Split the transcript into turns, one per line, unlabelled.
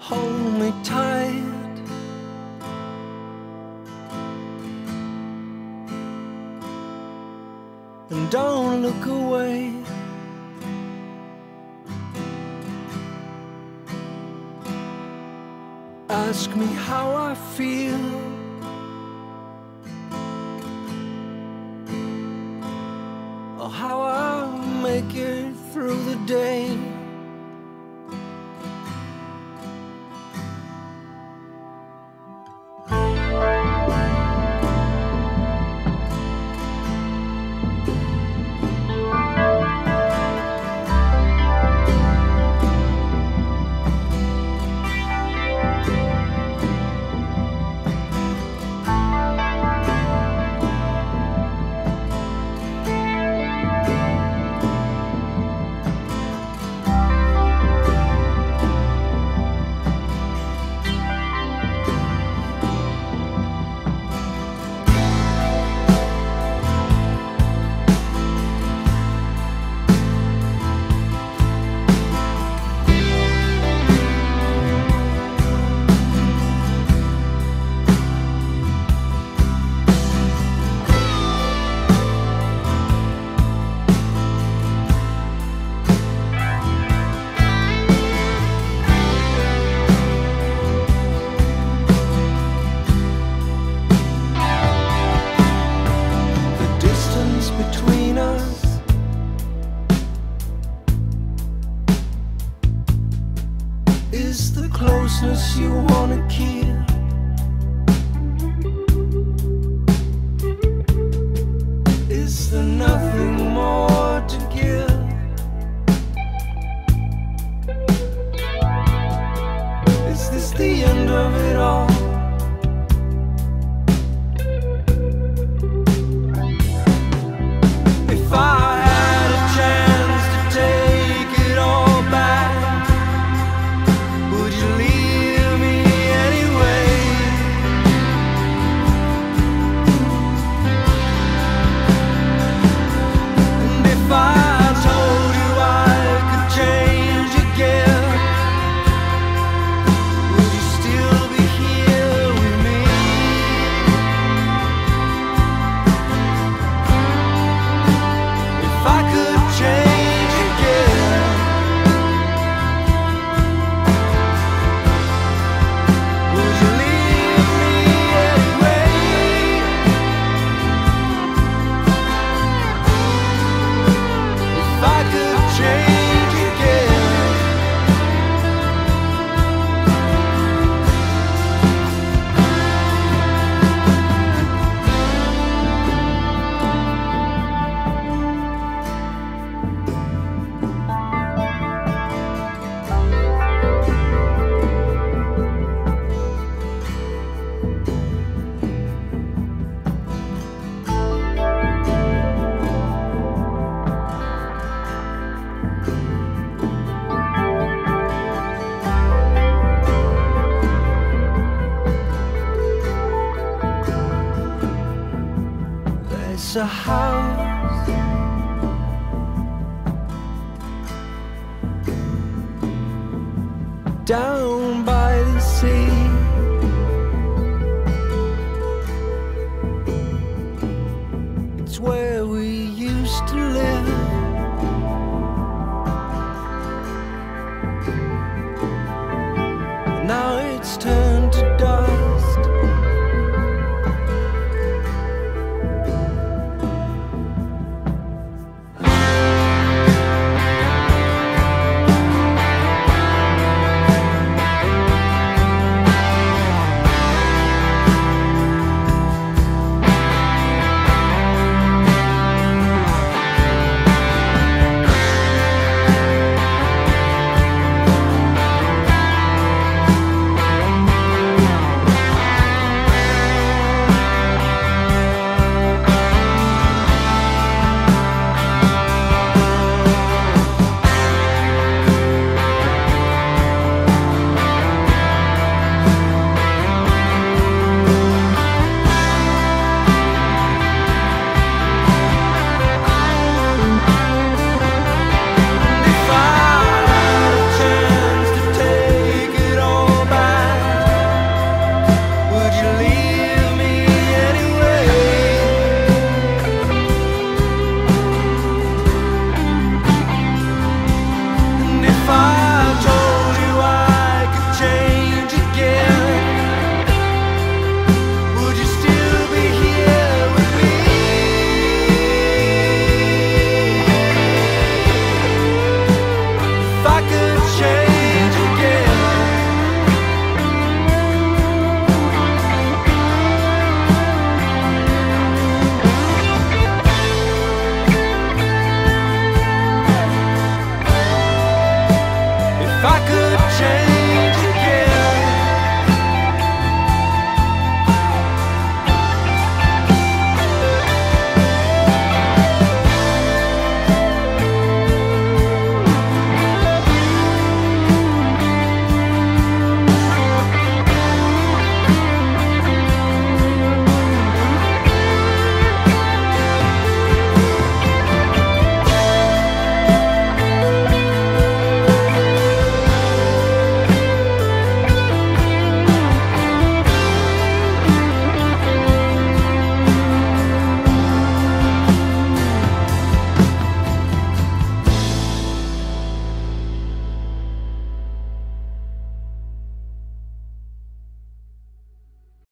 hold me tight. And don't look away. Ask me how I feel. Or how I'll make it through the day. Between us is the closeness you wanna keep. Is there nothing more to give? Is this the end of it all? If I had a chance to take it all back, would you leave me anyway? And if I told you I could change again, would you still be here with me? If I could change again, would you leave me anyway? If I could change again. There's a house down by the sea. It's where we used to live. Now it's turned to dust. I could change